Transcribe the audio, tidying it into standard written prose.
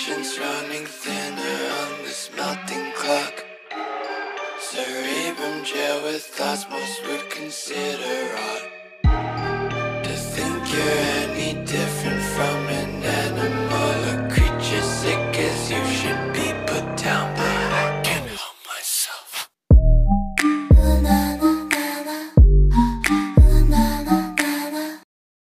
patience running thinner on this melting clock. Cerebrum jail with thoughts most would consider odd. To think you're any different from an